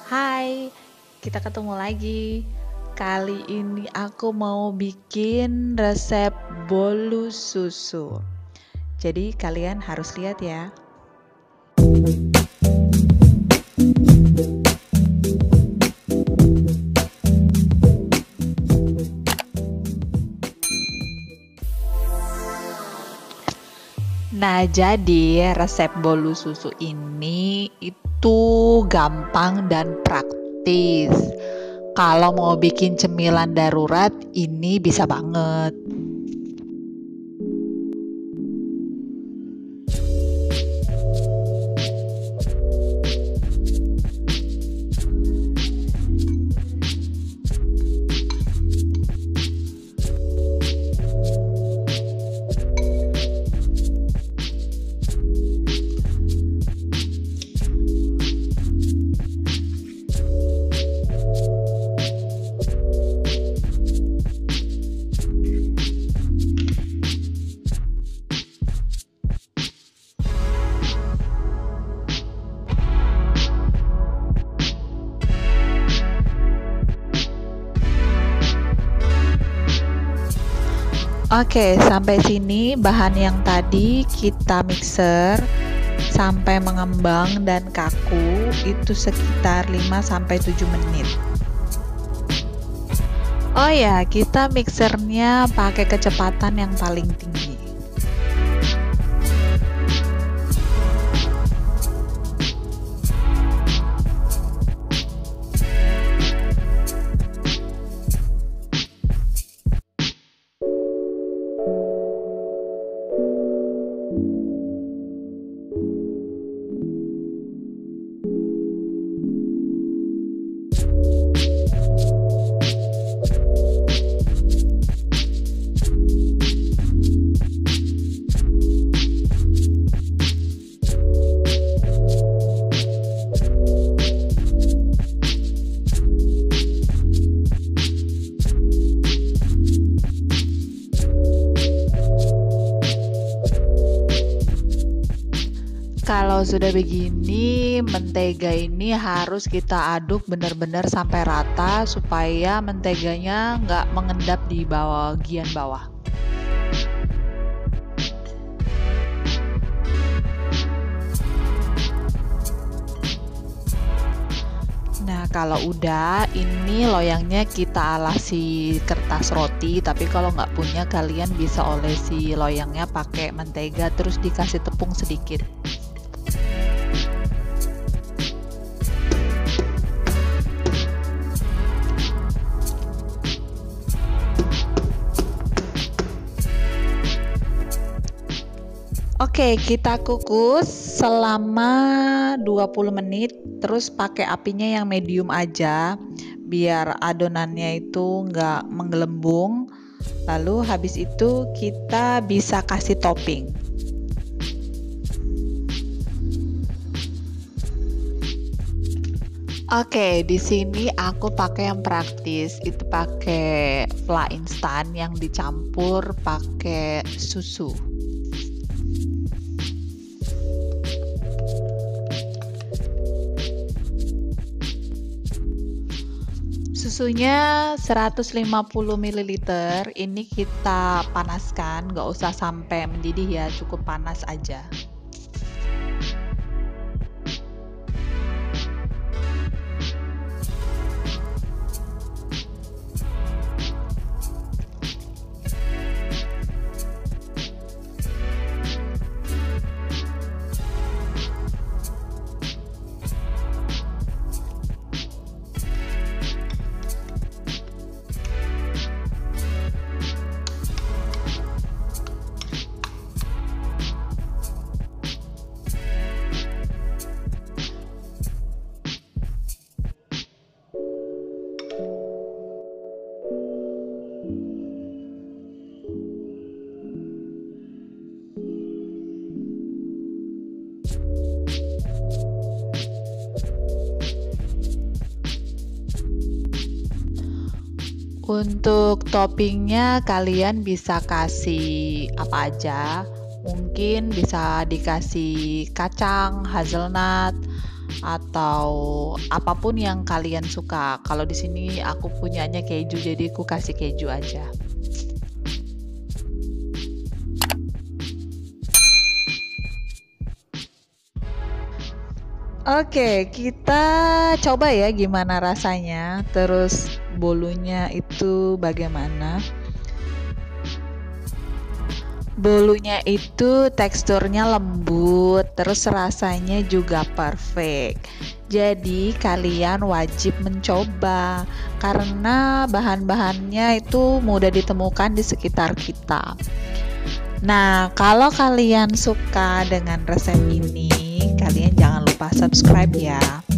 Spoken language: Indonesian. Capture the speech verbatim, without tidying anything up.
Hai, kita ketemu lagi. Kali ini aku mau bikin resep bolu susu. Jadi kalian harus lihat ya. Nah, jadi resep bolu susu ini itu gampang dan praktis. Kalau mau bikin cemilan darurat, ini bisa banget. Oke, sampai sini bahan yang tadi kita mixer sampai mengembang dan kaku itu sekitar lima sampai tujuh menit. Oh ya, kita mixernya pakai kecepatan yang paling tinggi. Kalau sudah begini, mentega ini harus kita aduk benar-benar sampai rata supaya menteganya nggak mengendap di bagian bawah. Nah, kalau udah, ini loyangnya kita alasi kertas roti, tapi kalau nggak punya kalian bisa olesi loyangnya pakai mentega terus dikasih tepung sedikit. Oke, kita kukus selama dua puluh menit, terus pakai apinya yang medium aja, biar adonannya itu nggak menggelembung. Lalu habis itu kita bisa kasih topping. Oke, di sini aku pakai yang praktis, itu pakai fla instan yang dicampur pakai susu. Susunya seratus lima puluh mililiter, ini kita panaskan, nggak usah sampai mendidih ya, cukup panas aja. Untuk toppingnya kalian bisa kasih apa aja, mungkin bisa dikasih kacang, hazelnut, atau apapun yang kalian suka. Kalau di sini aku punyanya keju, jadi aku kasih keju aja. Oke, kita coba ya gimana rasanya. Terus bolunya itu bagaimana? Bolunya itu teksturnya lembut, terus rasanya juga perfect. Jadi kalian wajib mencoba karena bahan-bahannya itu mudah ditemukan di sekitar kita. Nah, kalau kalian suka dengan resep ini, kalian jangan lupa subscribe ya.